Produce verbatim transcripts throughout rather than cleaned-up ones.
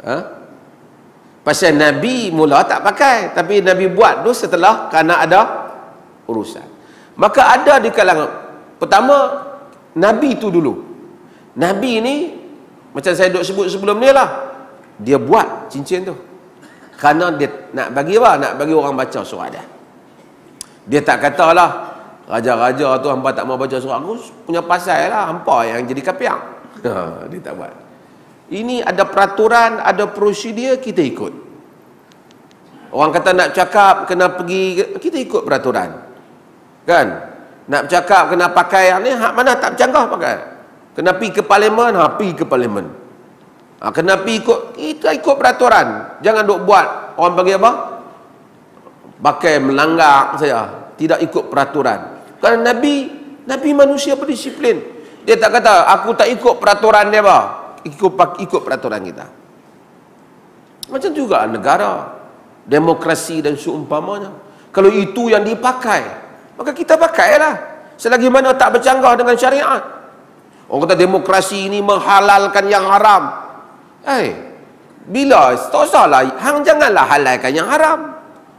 Ha? Pasal Nabi mula tak pakai, tapi Nabi buat tu setelah kerana ada urusan. Maka ada di kalangan, pertama Nabi tu dulu. Nabi ni macam saya duk sebut sebelum ni lah, dia buat cincin tu kerana dia nak bagi apa? Nak bagi orang baca surah dia. Dia tak katalah, raja-raja tu hampa tak mau baca surah aku punya pasal lah, hampa yang jadi kapiang. Ha, dia tak buat. Ini ada peraturan, ada prosedur, kita ikut. Orang kata nak cakap kena pergi, kita ikut peraturan. Kan? Nak cakap kena pakai yang ni, hak mana tak bercanggah pakai. Kena pergi ke parlimen, ha pergi ke parlimen. Ha, kena pergi ikut, kita ikut peraturan. Jangan duk buat, orang panggil apa? Pakai melanggar saya. Tidak ikut peraturan. Kerana Nabi, Nabi manusia berdisiplin. Dia tak kata, aku tak ikut peraturan dia apa? Ikut, ikut peraturan kita. Macam juga negara. Demokrasi dan seumpamanya. Kalau itu yang dipakai, maka kita pakailah. Selagi mana tak bercanggah dengan syariat. Orang kata demokrasi ini menghalalkan yang haram. Eh, hey, bila tak salah, hang janganlah halalkan yang haram.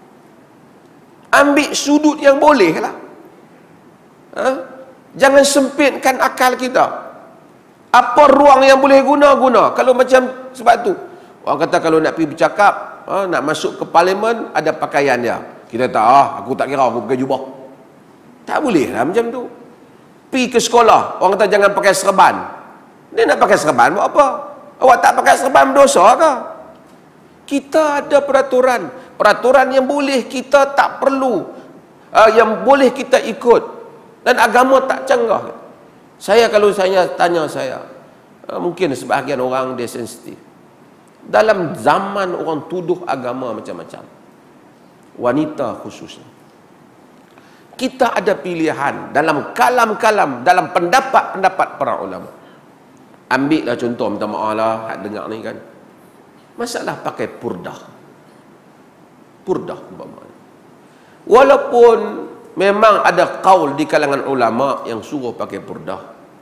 Ambil sudut yang boleh lah. Ha? Jangan sempitkan akal kita. Apa ruang yang boleh guna, guna. Kalau macam sebab tu, orang kata kalau nak pergi bercakap, ha, nak masuk ke parlimen, ada pakaian dia. Kita tak, ah, aku tak kira, aku pakai jubah. Tak boleh lah macam tu. Pergi ke sekolah, orang kata jangan pakai serban. Dia nak pakai serban buat apa? Awak tak pakai serban berdosa ke? Kita ada peraturan. Peraturan yang boleh kita tak perlu, uh, yang boleh kita ikut. Dan agama tak canggah. Saya kalau saya tanya saya, uh, mungkin sebahagian orang dia sensitif. Dalam zaman orang tuduh agama macam-macam, wanita khususnya, kita ada pilihan dalam kalam-kalam, dalam pendapat-pendapat para ulama. Ambillah contoh, minta maaf lah, hak dengar ni kan, masalah pakai purdah. Purdah umpamanya. Walaupun memang ada qaul di kalangan ulama yang suruh pakai purdah,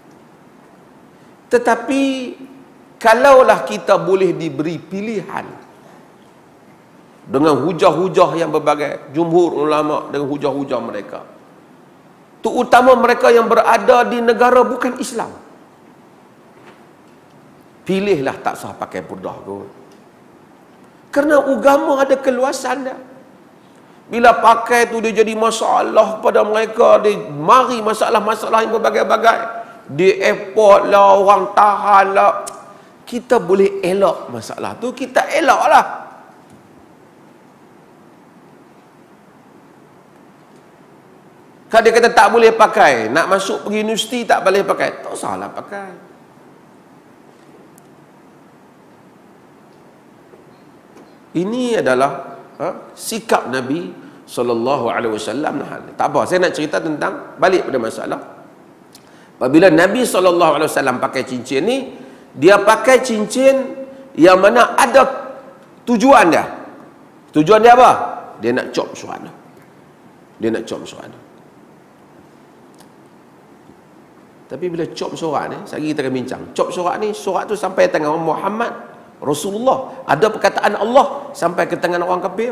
tetapi kalaulah kita boleh diberi pilihan dengan hujah-hujah yang berbagai, jumhur ulama dengan hujah-hujah mereka, terutama mereka yang berada di negara bukan Islam, pilihlah tak sah pakai purdah kot. Kerana agama ada keluasan dia. Bila pakai tu dia jadi masalah pada mereka, dia mari masalah-masalah yang berbagai-bagai. Di airport lah, orang tahan lah. Kita boleh elak masalah tu, kita elak lah. Kalau dia kata tak boleh pakai, nak masuk pergi universiti tak boleh pakai, tak salah pakai. Ini adalah ha, sikap Nabi sallallahu alaihi wasallam. Tak apa, saya nak cerita tentang, balik pada masalah. Apabila Nabi sallallahu alaihi wasallam pakai cincin ni, dia pakai cincin yang mana ada tujuan dia. Tujuan dia apa? Dia nak cop suara. Dia nak cop suara. Tapi bila cop suara ni, sehari kita akan bincang. Cop suara ni, suara tu sampai tangan Muhammad Rasulullah, ada perkataan Allah sampai ke tangan orang kafir.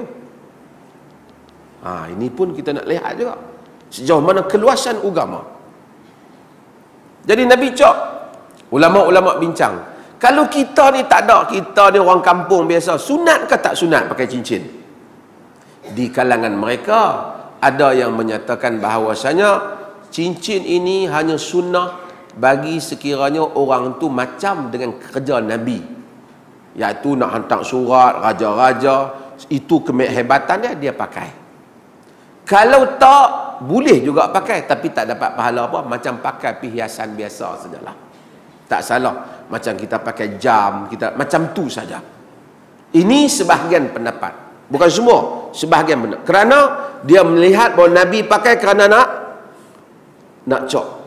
Ha, ini pun kita nak lihat juga sejauh mana keluasan agama. Jadi Nabi cop, ulama-ulama bincang, kalau kita ni tak ada, kita ni orang kampung biasa, sunat ke tak sunat pakai cincin? Di kalangan mereka ada yang menyatakan bahawasanya cincin ini hanya sunnah bagi sekiranya orang tu macam dengan kerja Nabi, iaitu nak hantar surat raja-raja, itu kehebatan dia, dia pakai. Kalau tak, boleh juga pakai, tapi tak dapat pahala apa, macam pakai perhiasan biasa sajalah. Tak salah, macam kita pakai jam, kita macam tu saja. Ini sebahagian pendapat, bukan semua, sebahagian pendapat. Kerana dia melihat bahawa Nabi pakai kerana nak nak cop.